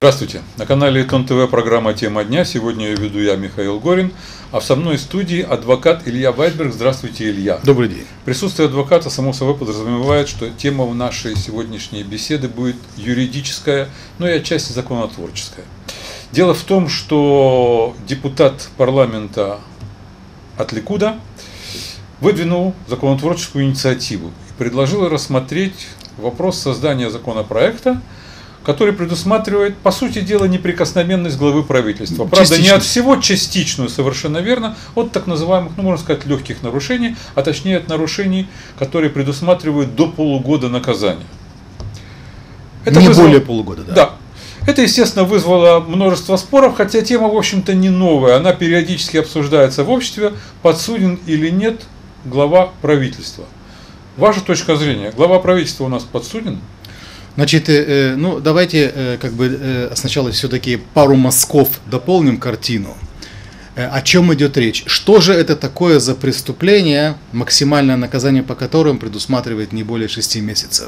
Здравствуйте! На канале Итон ТВ программа «Тема дня». Сегодня ее веду я, Михаил Горин, а со мной в студии адвокат Илья Вайсберг. Здравствуйте, Илья. Добрый день. Присутствие адвоката, само собой, подразумевает, что тема в нашей сегодняшней беседы будет юридическая, но и отчасти законотворческая. Дело в том, что депутат парламента от Ликуда выдвинул законотворческую инициативу и предложил рассмотреть вопрос создания законопроекта, который предусматривает, по сути дела, неприкосновенность главы правительства. Правда, частично. Не от всего, частичную, совершенно верно, от так называемых, можно сказать, легких нарушений, а точнее от нарушений, которые предусматривают до полугода наказания. Это более полугода, да. Да. Это, естественно, вызвало множество споров, хотя тема, в общем-то, не новая. Она периодически обсуждается в обществе, подсуден или нет глава правительства. Ваша точка зрения, глава правительства у нас подсуден? Значит, давайте сначала все-таки пару мазков дополним картину. О чем идет речь? Что же это такое за преступление, максимальное наказание по которым предусматривает не более 6 месяцев?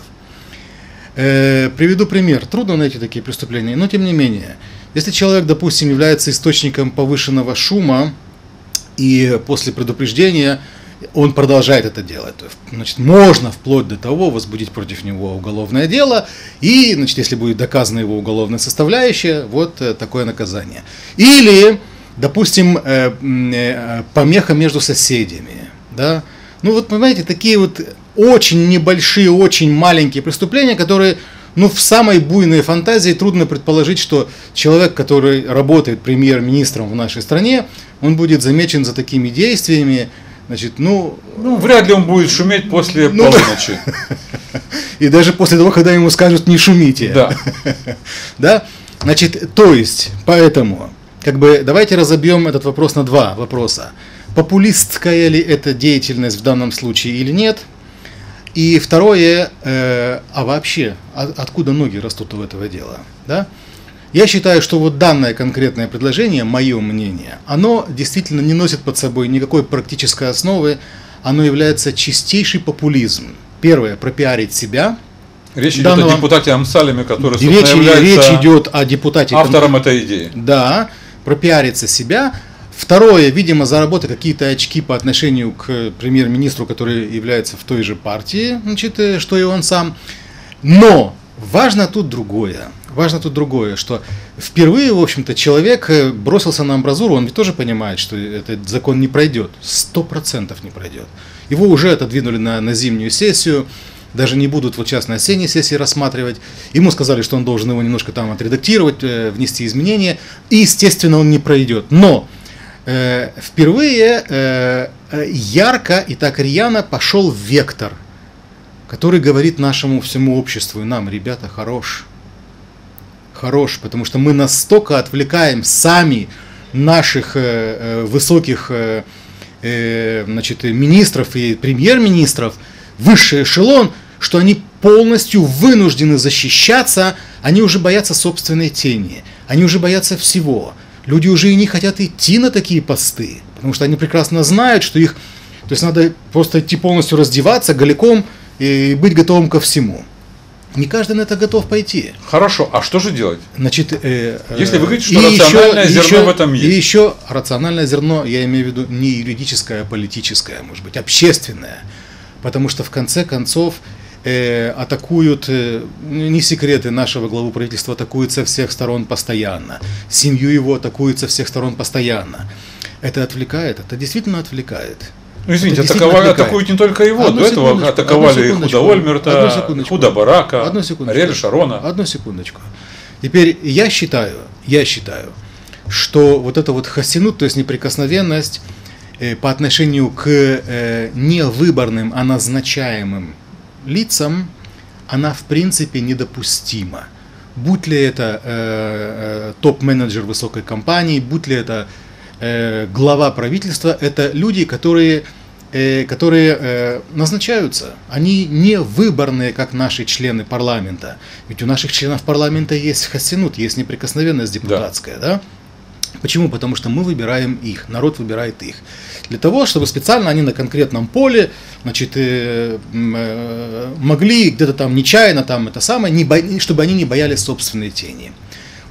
Приведу пример. Трудно найти такие преступления, но тем не менее. Если человек, допустим, является источником повышенного шума, и после предупреждения он продолжает это делать, значит, можно вплоть до того возбудить против него уголовное дело, и, значит, если будет доказана его уголовная составляющая, вот такое наказание. Или, допустим, помеха между соседями, да? Ну вот, понимаете, такие вот очень небольшие, очень маленькие преступления, которые, в самой буйной фантазии трудно предположить, что человек, который работает премьер-министром в нашей стране, он будет замечен за такими действиями. Значит, вряд ли он будет шуметь после полуночи. И даже после того, когда ему скажут «не шумите». Да. Да? Значит, то есть, поэтому, давайте разобьем этот вопрос на два вопроса. Популистская ли это деятельность в данном случае или нет? И второе, а вообще, откуда ноги растут у этого дела? Да? Я считаю, что вот данное конкретное предложение, мое мнение, оно действительно не носит под собой никакой практической основы, оно является чистейший популизм. Первое, пропиарить себя. Речь идет о депутате Амсалеме, который, речь идет о депутате, автором этой идеи. Да, пропиариться себя. Второе, видимо, заработать какие-то очки по отношению к премьер-министру, который является в той же партии, значит, что и он сам. Но важно тут другое. Что впервые, в общем-то, человек бросился на амбразуру, он ведь тоже понимает, что этот закон не пройдет, 100% не пройдет. Его уже отодвинули на зимнюю сессию, даже не будут вот сейчас на осенней сессии рассматривать. Ему сказали, что он должен его немножко там отредактировать, внести изменения, и, естественно, он не пройдет. Но впервые ярко и так рьяно пошел вектор, который говорит нашему всему обществу и нам: ребята, хорош, потому что мы настолько отвлекаем сами наших высоких министров и премьер-министров, высший эшелон, что они полностью вынуждены защищаться, они уже боятся собственной тени, они уже боятся всего. Люди уже и не хотят идти на такие посты, потому что они прекрасно знают, что их, то есть надо просто идти полностью раздеваться голиком и быть готовым ко всему. Не каждый на это готов пойти. Хорошо, а что же делать? Значит, если вы говорите, что рациональное зерно в этом есть. И еще рациональное зерно, я имею в виду не юридическое, а политическое, может быть, общественное. Потому что в конце концов атакуют, не секреты, нашего главу правительства атакуют со всех сторон постоянно. Семью его атакуют со всех сторон постоянно. Это отвлекает, это действительно отвлекает. Извините, атакуют не только его, до этого атаковали и Худа Ольмерта, Худа Барака, Ариэля Шарона. Одну секундочку. Теперь я считаю, что вот эта вот хасинут, то есть неприкосновенность по отношению к не выборным, а назначаемым лицам, она в принципе недопустима. Будь ли это топ-менеджер высокой компании, будь ли это глава правительства, это люди, которые назначаются. Они не выборные, как наши члены парламента. Ведь у наших членов парламента есть хасинут, есть неприкосновенность депутатская. Да? Почему? Потому что мы выбираем их, народ выбирает их. Для того, чтобы специально они на конкретном поле, значит, могли где-то там нечаянно, там это самое, чтобы они не боялись собственной тени.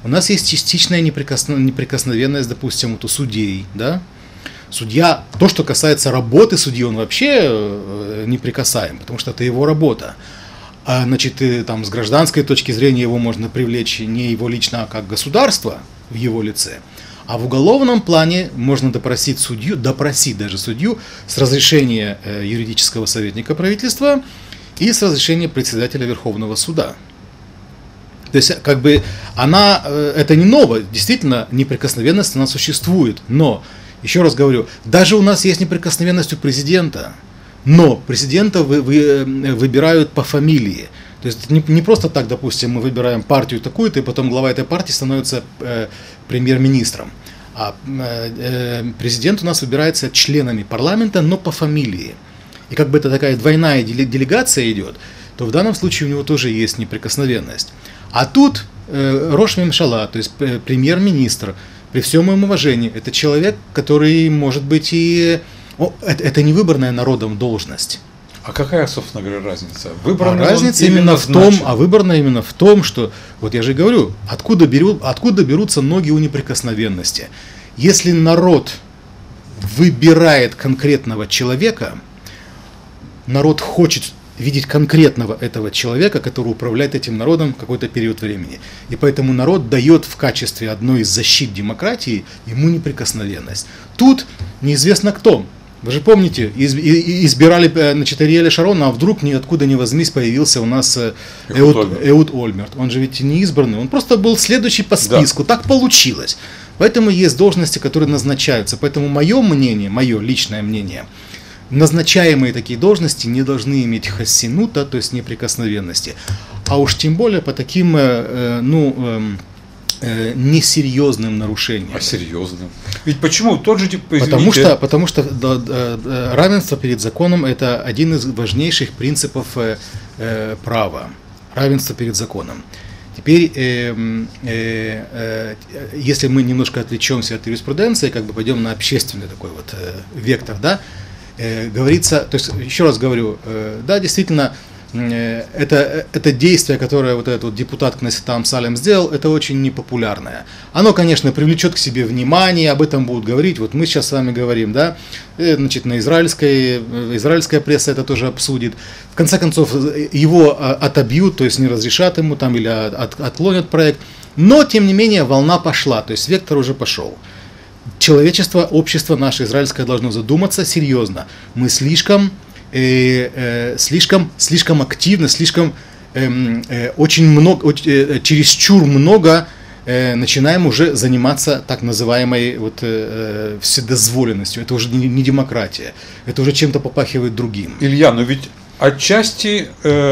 У нас есть частичная неприкосновенность, допустим, вот у судей, да? Судья, то, что касается работы судьи, он вообще неприкасаем, потому что это его работа. А, значит, там, с гражданской точки зрения его можно привлечь не его лично, а как государство в его лице. А в уголовном плане можно допросить даже судью с разрешения юридического советника правительства и с разрешения председателя Верховного суда. То есть, как бы, это не ново, действительно, неприкосновенность она существует, но, еще раз говорю, даже у нас есть неприкосновенность у президента, но президента выбирают по фамилии. То есть не просто так, допустим, мы выбираем партию такую-то, и потом глава этой партии становится премьер-министром. А президент у нас выбирается членами парламента, но по фамилии. И как бы это такая двойная делегация идет, то в данном случае у него тоже есть неприкосновенность. А тут Рош Мемшала, то есть премьер-министр, при всем моем уважении, это человек, который может быть и... Это не выбранная народом должность. А какая, собственно говоря, разница? Разница именно в том, выборная именно в том, что, вот я же говорю, откуда берутся ноги у неприкосновенности. Если народ выбирает конкретного человека, народ хочет видеть конкретного этого человека, который управляет этим народом какой-то период времени. И поэтому народ дает в качестве одной из защит демократии ему неприкосновенность. Тут неизвестно кто. Вы же помните, избирали, значит, Ариэля Шарона, а вдруг ниоткуда ни возьмись появился у нас Эуд Ольмерт. Он же ведь не избранный, он просто был следующий по списку. Да. Так получилось. Поэтому есть должности, которые назначаются. Поэтому мое мнение, мое личное мнение, назначаемые такие должности не должны иметь хассинута, то есть неприкосновенности. А уж тем более по таким, несерьезным нарушениям. А серьезным? Ведь почему? Тот же Потому что равенство перед законом – это один из важнейших принципов права. Равенство перед законом. Теперь, если мы немножко отвлечемся от юриспруденции, как бы пойдем на общественный такой вот вектор, да, говорится, то есть, еще раз говорю, да, действительно, это действие, которое вот этот вот депутат Кнессета Амсалем сделал, это очень непопулярное. Оно, конечно, привлечет к себе внимание, об этом будут говорить, вот мы сейчас с вами говорим, да, значит, на израильская пресса это тоже обсудит. В конце концов, его отобьют, то есть не разрешат ему там или отклонят проект, но, тем не менее, волна пошла, то есть вектор уже пошел. Человечество, общество наше израильское должно задуматься серьезно. Мы слишком активно, очень много, чересчур много начинаем уже заниматься так называемой вот, вседозволенностью. Это уже не демократия, это уже чем-то попахивает другим. Илья, но ведь отчасти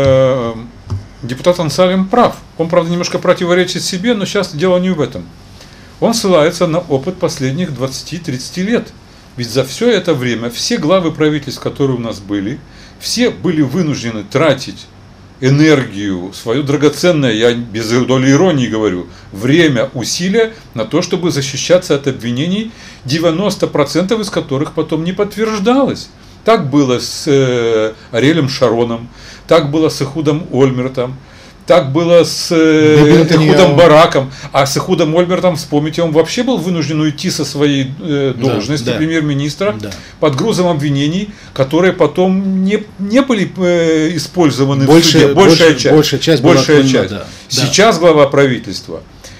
депутат Амсалем прав. Он, правда, немножко противоречит себе, но сейчас дело не в этом. Он ссылается на опыт последних 20-30 лет. Ведь за все это время все главы правительств, которые у нас были, все были вынуждены тратить энергию, свое драгоценное, я без доли иронии говорю, время, усилия на то, чтобы защищаться от обвинений, 90% из которых потом не подтверждалось. Так было с Ариэлем Шароном, так было с Эхудом Ольмертом, так было с Эхудом Бараком, а с Эхудом Ольмертом, вспомните, он вообще был вынужден уйти со своей должности премьер-министра под грузом обвинений, которые потом не были использованы в суде. Большая часть. Сейчас глава правительства.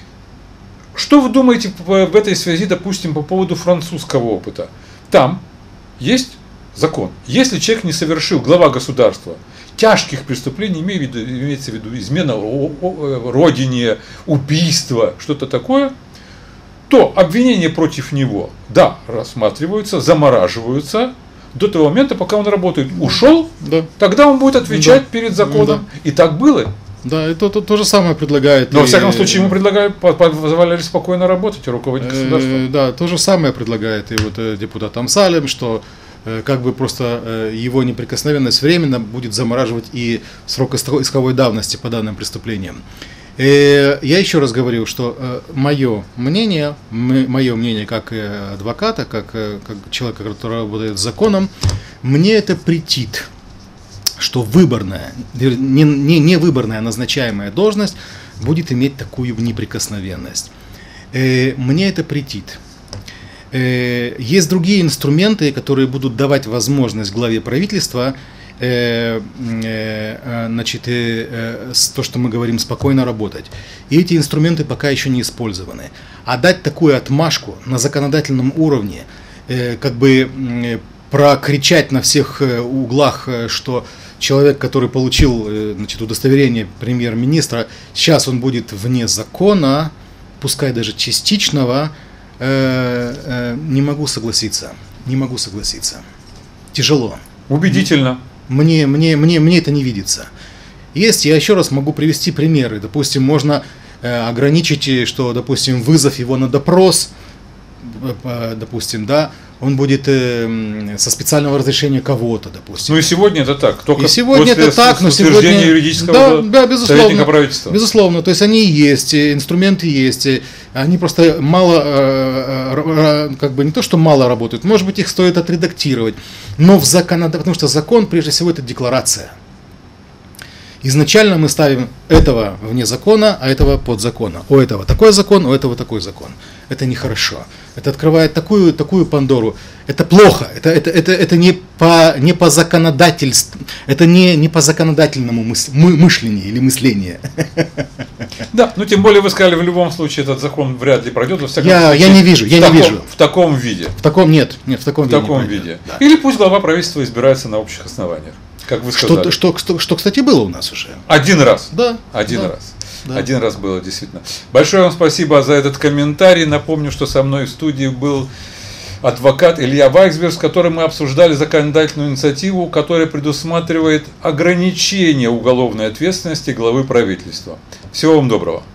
Что вы думаете в этой связи, допустим, по поводу французского опыта? Там есть закон. Если человек не совершил, глава государства, тяжких преступлений, имеется в виду измена родине, убийство, что-то такое, то обвинения против него, да, рассматриваются, замораживаются до того момента, пока он работает. Ушел, тогда он будет отвечать перед законом. И так было. Да, это то же самое предлагает. Но, во всяком случае, ему предлагают, позволяли спокойно работать, руководить государством. Да, то же самое предлагает и вот депутат Амсалем, что как бы просто его неприкосновенность временно будет замораживать и срок исковой давности по данным преступлениям. Я еще раз говорю, что мое мнение как адвоката, как человека, который работает с законом, мне это претит, что выборная, не выборная, а назначаемая должность будет иметь такую неприкосновенность. Мне это претит. Есть другие инструменты, которые будут давать возможность главе правительства, значит, то, что мы говорим, спокойно работать. И эти инструменты пока еще не использованы. А дать такую отмашку на законодательном уровне, как бы прокричать на всех углах, что человек, который получил, значит, удостоверение премьер-министра, сейчас он будет вне закона, пускай даже частичного, не могу согласиться. Не могу согласиться. Тяжело. Убедительно. Мне это не видится. Есть, я еще раз могу привести примеры. Допустим, можно ограничить, что, допустим, вызов его на допрос, допустим, да, он будет со специального разрешения кого-то, допустим. Ну и сегодня это так. Только и сегодня после это так, но утверждения сегодня юридического да, безусловно, советника правительства. Безусловно, то есть они есть, инструменты есть, они просто мало, как бы не то, что мало работают, может быть, их стоит отредактировать, но в потому что закон, прежде всего, это декларация. Изначально мы ставим этого вне закона, а этого под закона. У этого такой закон, у этого такой закон. Это нехорошо. Это открывает такую Пандору. Это плохо. Это не по законодательству. Это не по законодательному мышлению или мыслению. Да, ну тем более вы сказали, в любом случае этот закон вряд ли пройдет. Я не вижу. В таком виде. В таком нет, в таком виде. Да. Или пусть глава правительства избирается на общих основаниях. Как вы сказали. Что, кстати, было у нас уже. Один раз. Да. Один раз. Один раз было, действительно. Большое вам спасибо за этот комментарий. Напомню, что со мной в студии был адвокат Илья Вайсберг, с которым мы обсуждали законодательную инициативу, которая предусматривает ограничение уголовной ответственности главы правительства. Всего вам доброго.